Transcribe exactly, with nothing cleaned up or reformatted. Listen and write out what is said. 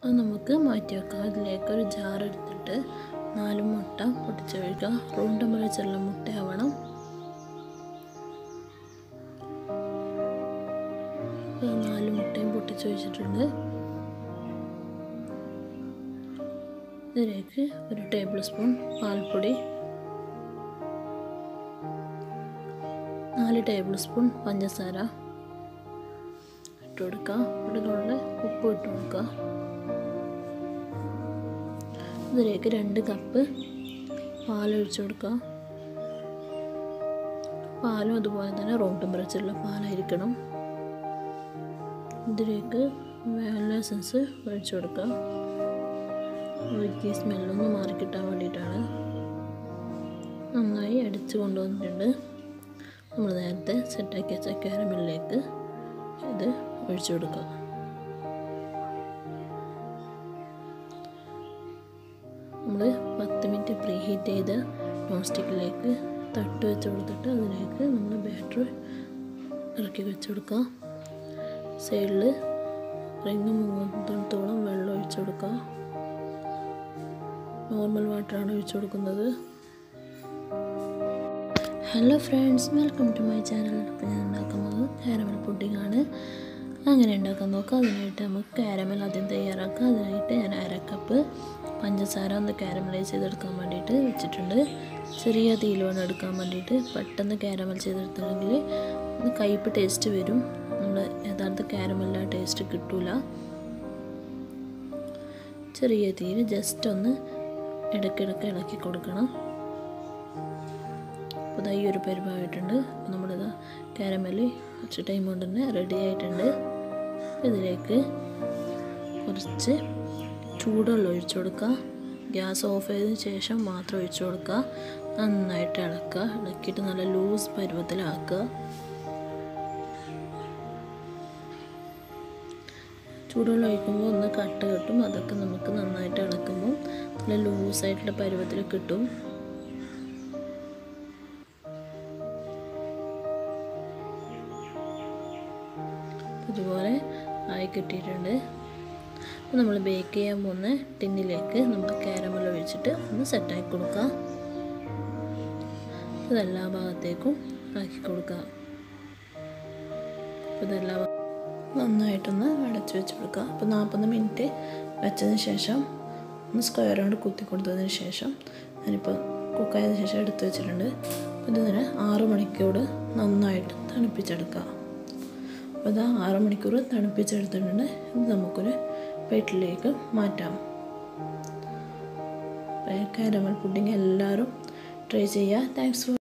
അത് നമുക്ക് മാറ്റി വെക്കാം. അതിലേക്ക് ഒരു ജാർ എടുത്തിട്ട് നാല് മുട്ട പൊട്ടിച്ചൊഴിക്കുക. റൂം ടെമ്പറേച്ചറിലുള്ള മുട്ടയാവണം. നാല് മുട്ടയും പൊട്ടിച്ചൊഴിച്ചിട്ടുണ്ട്. ഇതിലേക്ക് ഒരു ടേബിൾ സ്പൂൺ പാൽപ്പൊടി, നാല് ടേബിൾ സ്പൂൺ പഞ്ചസാര ഇട്ട് കൊടുക്കുക. ഇതിനുള്ള ഉപ്പ് ഇട്ട് കൊടുക്കുക. ഇതിലേക്ക് രണ്ട് കപ്പ് പാലൊഴിച്ച് കൊടുക്കുക. പാലും അതുപോലെ തന്നെ റൂം ടെമ്പറേച്ചറിലുള്ള പാലായിരിക്കണം. ഇതിലേക്ക് വാനില എസൻസ് ഒഴിച്ച് കൊടുക്കുക. ഈ സ്മെല്ലൊന്ന് മാറിക്കിട്ടാൻ വേണ്ടിയിട്ടാണ്. നന്നായി അടിച്ച് കൊണ്ടുവന്നിട്ടുണ്ട്. നമ്മൾ നേരത്തെ സെറ്റാക്കി വെച്ച കാരമലിലേക്ക് ഇത് ഒഴിച്ചു കൊടുക്കുക. നമ്മൾ പത്ത് മിനിറ്റ് പ്രീ ഹീറ്റ് ചെയ്ത നോൺ സ്റ്റിക്കിലേക്ക് തട്ട് വെച്ച് കൊടുത്തിട്ട് അതിലേക്ക് നമ്മൾ ബാറ്റർ ഇറക്കി വെച്ച് കൊടുക്കുക. സൈഡിൽ റിങ് മുങ്ങത്തോളം വെള്ളം ഒഴിച്ചു കൊടുക്കുക. നോർമൽ വാട്ടറാണ് ഒഴിച്ചു കൊടുക്കുന്നത്. Hello friends, welcome to my channel. അപ്പോൾ ഞാൻ ഉണ്ടാക്കുന്നത് കാരമൽ പുഡിംഗ് ആണ്. അങ്ങനെ ഉണ്ടാക്കാൻ നോക്കാം. അതിനായിട്ട് നമുക്ക് കാരമൽ ആദ്യം തയ്യാറാക്കാം. അതിനായിട്ട് ഞാൻ അര കപ്പ് പഞ്ചസാര ഒന്ന് കാരമലൈസ് ചെയ്തെടുക്കാൻ വേണ്ടിയിട്ട് വെച്ചിട്ടുണ്ട്. ചെറിയ തീയിൽ വേണം എടുക്കാൻ വേണ്ടിയിട്ട്. പെട്ടെന്ന് കാരമൽ ചെയ്തെടുത്തിട്ടുണ്ടെങ്കിൽ ഒന്ന് കയ്പ്പ് ടേസ്റ്റ് വരും. നമ്മൾ യഥാർത്ഥ കാരമലിൻ്റെ ടേസ്റ്റ് കിട്ടില്ല. ചെറിയ തീയിൽ ജസ്റ്റ് ഒന്ന് ഇടയ്ക്കിടയ്ക്ക് ഇളക്കി കൊടുക്കണം. അപ്പോൾ ഇതാ ഈ ഒരു പരിപാടിയിട്ടുണ്ട്. അപ്പോൾ നമ്മളിതാ കാരമൽ കുറച്ച് ടൈം കൊണ്ട് തന്നെ റെഡി ആയിട്ടുണ്ട്. ഇതിലേക്ക് കുറച്ച് ചൂടുവെള്ളം ഒഴിച്ചു കൊടുക്കുക. ഗ്യാസ് ഓഫ് ചെയ്തതിന് ശേഷം മാത്രം ഒഴിച്ചു കൊടുക്കുക. നന്നായിട്ട് ഇളക്കുക. ഇളക്കിയിട്ട് നല്ല ലൂസ് പരുവത്തിലാക്കുക. ചൂടുവെള്ളം ഒഴിക്കുമ്പോൾ ഒന്ന് കട്ട് കിട്ടും. അതൊക്കെ നമുക്ക് നന്നായിട്ട് ഇളക്കുമ്പോൾ നല്ല ലൂസായിട്ടുള്ള പരുവത്തിൽ കിട്ടും. ഇതുപോലെ ആയി കിട്ടിയിട്ടുണ്ട്. അപ്പോൾ നമ്മൾ ബേക്ക് ചെയ്യാൻ പോകുന്ന ടിന്നിലേക്ക് നമ്മൾ കാരമൽ ഒഴിച്ചിട്ട് ഒന്ന് സെറ്റാക്കി കൊടുക്കുക. ഇതെല്ലാ ഭാഗത്തേക്കും ആക്കി കൊടുക്കുക. അപ്പോൾ ഇതെല്ലാ നന്നായിട്ടൊന്ന് അടച്ചു വെച്ച് കൊടുക്കുക. അപ്പോൾ നാൽപ്പത് മിനിറ്റ് വെച്ചതിന് ശേഷം ഒന്ന് സ്ക്വയർ കൊണ്ട് കുത്തി കൊടുത്തതിന് ശേഷം ഞാനിപ്പോൾ കുക്കായതിനു ശേഷം എടുത്ത് വെച്ചിട്ടുണ്ട്. അപ്പോൾ ഇതിന് ആറ് മണിക്കൂർ നന്നായിട്ട് തണുപ്പിച്ചെടുക്കുക. അപ്പോൾ ഇത് ആറ് മണിക്കൂർ തണുപ്പിച്ചെടുത്തിട്ടുണ്ട്. ഇത് നമുക്കൊരു പ്ലേറ്റിലേക്ക് മാറ്റാം. കാരമൽ പുഡിംഗ് എല്ലാവരും ട്രൈ ചെയ്യുക. Thanks four